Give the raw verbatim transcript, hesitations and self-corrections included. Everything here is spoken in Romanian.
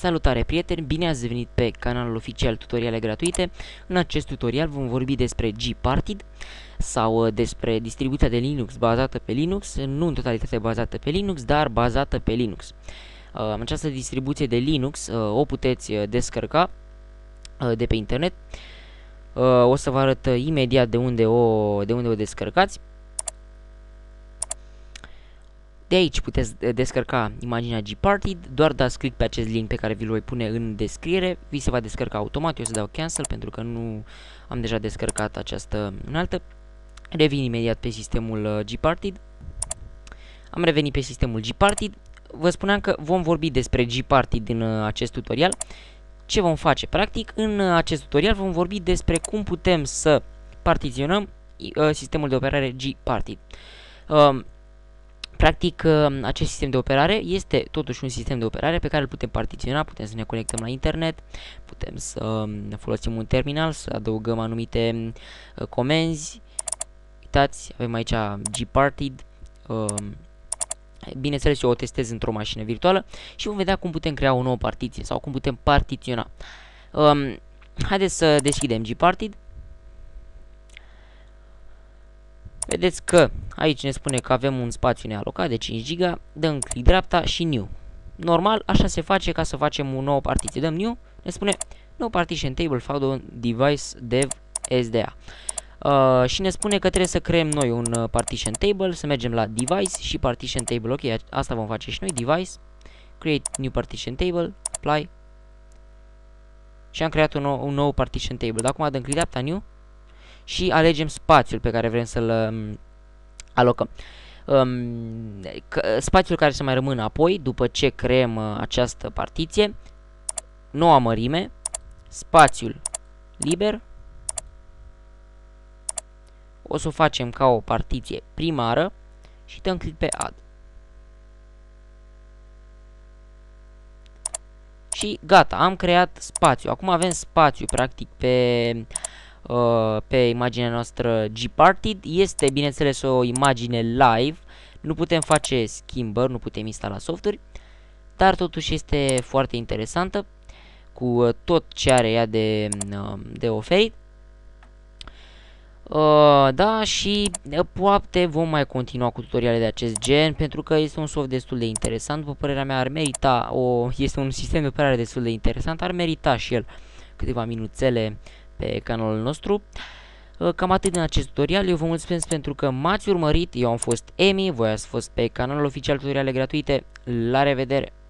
Salutare prieteni, bine ați venit pe canalul oficial Tutoriale Gratuite. În acest tutorial vom vorbi despre gparted sau despre distribuția de Linux bazată pe Linux, nu în totalitate bazată pe Linux, dar bazată pe Linux. Această distribuție de Linux o puteți descărca de pe internet. O să vă arăt imediat de unde o, de unde o descărcați. De aici puteți descărca imaginea gparted, doar dați click pe acest link pe care vi-l voi pune în descriere, vi se va descărca automat. Eu o să dau cancel pentru că nu am deja descărcat această înaltă. Revin imediat pe sistemul gparted. Am revenit pe sistemul gparted. Vă spuneam că vom vorbi despre gparted în acest tutorial. Ce vom face? Practic, în acest tutorial vom vorbi despre cum putem să partiționăm uh, sistemul de operare gparted. Uh, Practic, acest sistem de operare este totuși un sistem de operare pe care îl putem partiționa, putem să ne conectăm la internet, putem să folosim un terminal, să adăugăm anumite comenzi. Uitați, avem aici gparted. Bineînțeles, eu o testez într-o mașină virtuală și vom vedea cum putem crea o nouă partiție sau cum putem partiționa. Haideți să deschidem gparted. Vedeți că aici ne spune că avem un spațiu nealocat de cinci giga, dăm click dreapta și new. Normal, așa se face ca să facem o nouă partiție. Dăm new, ne spune no partition table found on device dev S D A. Uh, și ne spune că trebuie să creăm noi un uh, partition table, să mergem la device și partition table. Ok, asta vom face și noi, device, create new partition table, apply. Și am creat un nou, un nou partition table. Dar acum dăm click dreapta, new. Și alegem spațiul pe care vrem să-l um, alocăm. Um, spațiul care să mai rămână apoi, după ce creăm uh, această partiție, noua mărime, spațiul liber, o să o facem ca o partiție primară și dăm click pe add. Și gata, am creat spațiu. Acum avem spațiu practic pe... Uh, pe imaginea noastră gparted. Este, bineînțeles, o imagine live. Nu putem face schimbări, nu putem instala softuri, dar totuși este foarte interesantă cu uh, tot ce are ea de, uh, de oferit. Uh, da, și uh, poate vom mai continua cu tutoriale de acest gen, pentru că este un soft destul de interesant. După părerea mea, ar merita o, este un sistem de operare destul de interesant, ar merita și el câteva minuțele pe canalul nostru. Cam atât din acest tutorial. Eu vă mulțumesc pentru că m-ați urmărit. Eu am fost Emi, voi ați fost pe canalul oficial Tutoriale Gratuite. La revedere!